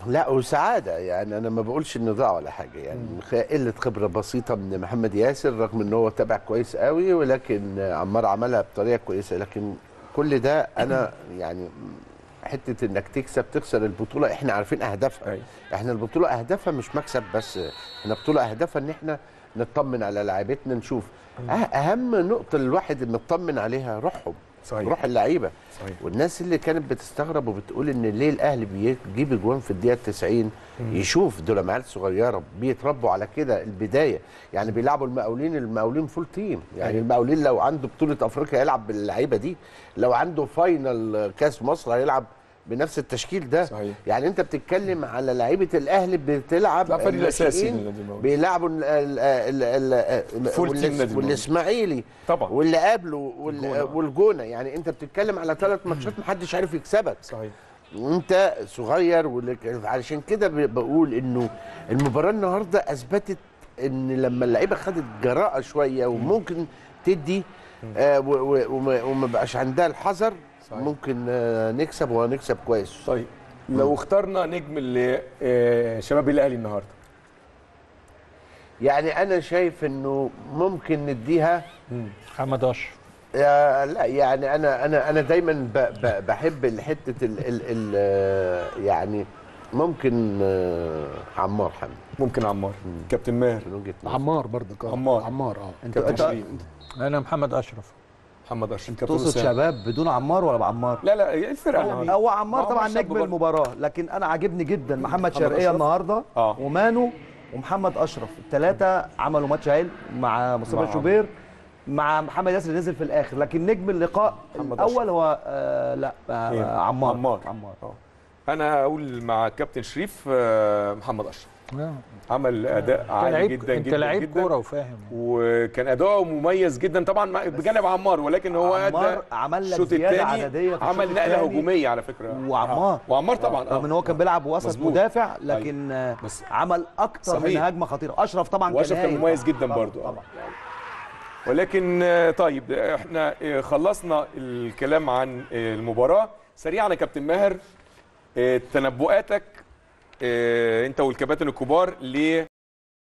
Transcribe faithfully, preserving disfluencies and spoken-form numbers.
لا وسعاده يعني، انا ما بقولش ان ضاع ولا حاجه يعني، قله خبره بسيطه من محمد ياسر رغم ان هو تابع كويس قوي، ولكن عمار عملها بطريقه كويسه. لكن كل ده انا يعني حته انك تكسب تخسر البطوله، احنا عارفين اهدافها. أي. احنا البطوله اهدافها مش مكسب بس، احنا بطوله اهدافها ان احنا نطمن على لاعيبتنا، نشوف أه اهم نقطه الواحد نطمن عليها روحهم. صحيح. روح اللعيبه. صحيح. والناس اللي كانت بتستغرب وبتقول ان ليه الاهلي بيجيب اجوان في الدقيقه تسعين، يشوف دول عيال صغيره بيتربوا على كده البدايه، يعني بيلعبوا المقاولين، المقاولين فول تيم يعني. أيوة. المقاولين لو عنده بطوله افريقيا هيلعب باللعيبه دي، لو عنده فاينل كاس مصر هيلعب بنفس التشكيل ده. صحيح. يعني انت بتتكلم على لعيبه الاهلي بتلعب لا فريق اساسي بيلعبوا والاسماعيلي طبعا واللي قبله والجونه، يعني انت بتتكلم على ثلاث ماتشات محدش عارف يكسبك. صحيح. وانت صغير، علشان كده بقول انه المباراه النهارده اثبتت ان لما اللعيبه خدت جراءه شويه وممكن تدي آه وما بقاش عندها الحذر، صحيح. ممكن آه نكسب وهنكسب كويس. طيب لو اخترنا نجم لشباب الاهلي النهارده، يعني انا شايف انه ممكن نديها محمد اشرف. لا يعني انا انا انا دايما بحب حته ال ال ال يعني ممكن عمار حمدي. ممكن عمار. كابتن ماهر. عمار برضه. عمار عمار اه انت انت انا محمد اشرف. محمد اشرف. انت تقصد شباب بدون عمار ولا بعمار؟ لا لا الفرقه هو عمار طبعا نجم المباراه، لكن انا عاجبني جدا محمد شرقيه النهارده آه. ومانو ومحمد اشرف، الثلاثه عملوا ماتش هايل مع مصطفى شوبير مع محمد ياسر اللي نزل في الاخر، لكن نجم اللقاء الاول هو آه لا آه إيه؟ عمار عمار, عمار. آه. انا اقول مع كابتن شريف آه محمد اشرف. عمل اداء عالي جدا انت جدا انت لعيب جدا كوره وفاهم، وكان اداؤه مميز جدا طبعا بجانب عمار، ولكن هو عمار عمل لك زياده عدديه في عمل نقله هجوميه على فكره. وعمار وعمار طبعا رغم ان هو كان بيلعب وسط مدافع، لكن أيوة. عمل اكتر صحيح. من هجمه خطيره. اشرف طبعا كان واشرف كان مميز جدا برضو طبعا. ولكن طيب احنا خلصنا الكلام عن المباراه. سريعا يا كابتن ماهر، تنبؤاتك انت والكباتن الكبار ل